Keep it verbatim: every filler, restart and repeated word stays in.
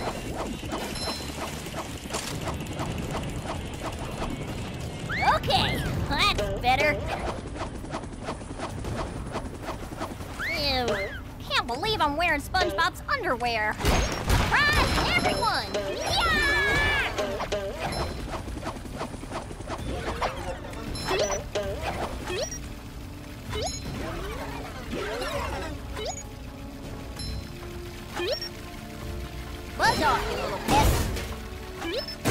Okay, that's better. Ew, can't believe I'm wearing SpongeBob's underwear. Surprise, everyone! Yeah! Buzz off, you little pest.